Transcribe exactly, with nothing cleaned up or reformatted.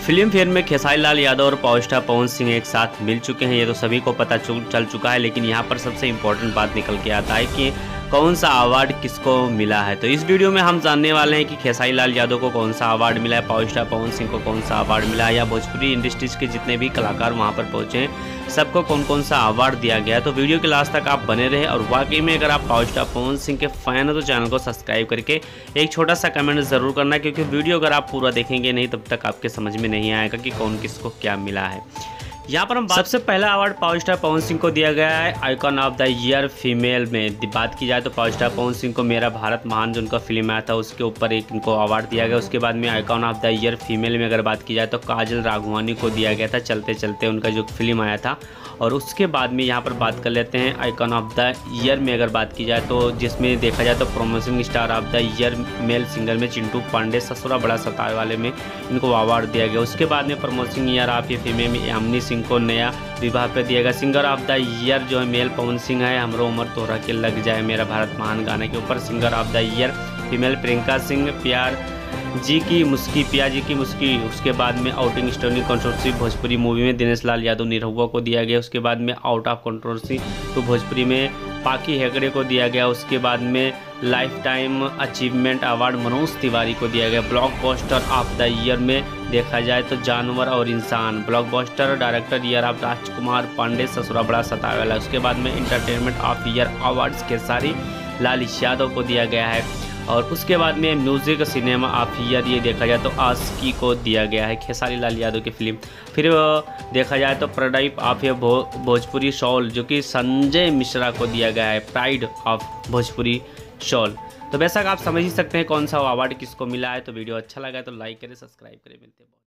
Film fair में खेसारी लाल यादव और power star Pawan Singh एक साथ मिल चुके हैं, ये तो सभी को पता चल चुका है। लेकिन यहाँ पर सबसे इम्पोर्टेंट बात निकल के आता है कि कौन सा अवार्ड किसको मिला है। तो इस वीडियो में हम जानने वाले हैं कि खेसारी लाल यादव को कौन सा अवार्ड मिला है, पावर स्टार पवन सिंह को कौन सा अवार्ड मिला है, या भोजपुरी इंडस्ट्रीज के जितने भी कलाकार वहाँ पर पहुँचे हैं सबको कौन कौन सा अवार्ड दिया गया है। तो वीडियो के लास्ट तक आप बने रहे। और वाकई में अगर आप पावर स्टार पवन सिंह के फैन हो तो चैनल को सब्सक्राइब करके एक छोटा सा कमेंट ज़रूर करना, क्योंकि वीडियो अगर आप पूरा देखेंगे नहीं तब तक आपके समझ में नहीं आएगा कि कौन किसको क्या मिला है। यहाँ पर हम सबसे पहला award power star Pawan Singh को दिया गया है icon of the year female में। बात की जाए तो पावर स्टार पवन सिंह को मेरा भारत महान जो उनका फिल्म आया था उसके ऊपर एक इनको अवार्ड दिया गया। उसके बाद में icon of the year female में अगर बात की जाए तो काजल राघवानी को दिया गया था चलते चलते उनका जो फिल्म आया था। और उसके बाद में यहाँ पर बात कर लेते हैं आइकॉन ऑफ द ईयर में अगर बात की जाए तो जिसमें देखा जाए तो promotion star of the year male singer में चिंटू पांडे ससुरा बड़ा सताए वाले में इनको अवार्ड दिया गया। उसके बाद में प्रमोशन ईयर ऑफ ये फीमेल में यामिनी सिंह को नया विवाह पे दिया गया। सिंगर ऑफ द ईयर जो है मेल पवन सिंह है हमरो उमर तोहरा के लग जाए मेरा भारत महान गाने के ऊपर। Singer of the year female Priyanka Singh प्यार जी की मुस्की पिया जी की मुस्की। उसके बाद में outing story controversy Bhojpuri movie में दिनेश लाल यादव निरहुआ को दिया गया। उसके बाद में आउट ऑफ कंट्रोवर्सी तो भोजपुरी में पाकी हेगड़े को दिया गया। उसके बाद में life time achievement award Manoj Tiwari को दिया गया। ब्लॉकबस्टर ऑफ द ईयर में देखा जाए तो जानवर और इंसान। Blockbuster director year of Rajkumar Pandey ससुरा बड़ा सताए वाला। उसके बाद में entertainment of year awards Khesari Lal Yadav को दिया गया है। और उसके बाद में म्यूज़िक सिनेमा ऑफ ईयर ये देखा जाए तो आशिकी को दिया गया है खेसारी लाल यादव की फिल्म। फिर देखा जाए तो प्रोडक्ट ऑफ ये भो, भोजपुरी शॉल जो कि संजय मिश्रा को दिया गया है प्राइड ऑफ भोजपुरी शॉल। तो वैसा आप समझ ही सकते हैं कौन सा अवार्ड किसको मिला है। तो वीडियो अच्छा लगा तो लाइक करें सब्सक्राइब करें। मिलते हैं।